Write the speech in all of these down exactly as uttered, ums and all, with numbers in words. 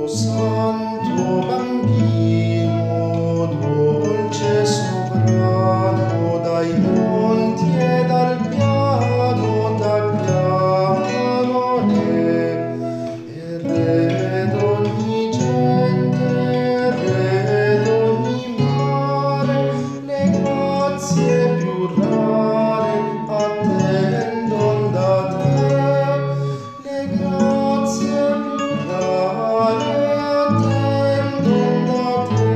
Santo bambino, dolce sovrano, dai monti e dal piano t'acclamano re, e re d'ogni gente, re d'ogni mare, le grazie più rare attendon da te, le grazie più rare attendon da te.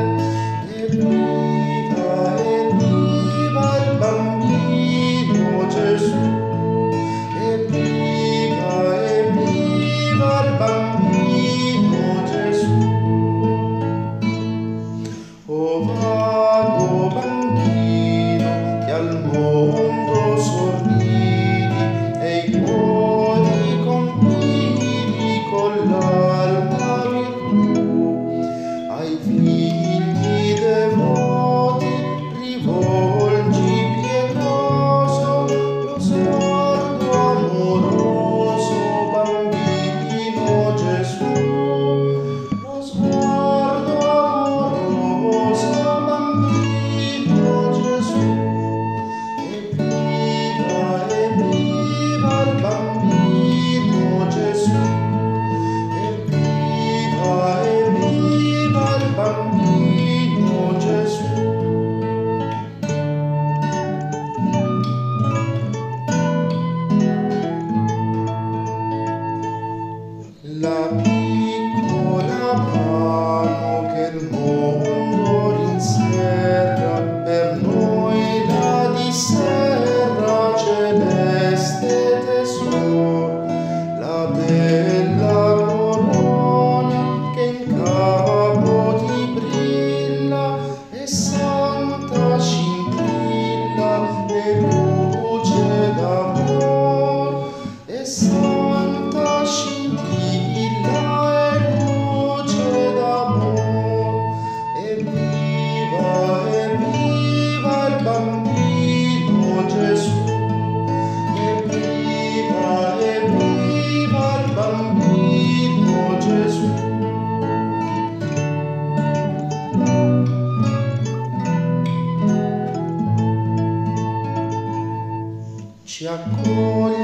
Evviva, evviva il bambino Gesù, evviva, evviva il bambino Gesù. O vago bambino che al mondo sorridi e i cuori convidi con l'alma virtù, ai figli devoti rivolgi pietoso lo sguardo amoroso, bambino Gesù, lo sguardo amoroso, bambino Gesù. Evviva, evviva il bambino Gesù, evviva, evviva il bambino Gesù. La piccola mano che il mondo rinserra, per noi la disserra, celeste tesoro, la bella corona che in capo ti brilla, e santa scintilla e luce d'amor, e santa scintilla e luce d'amor. Evviva, evviva il bambino Gesù, evviva, evviva il bambino Gesù. Ci accoglie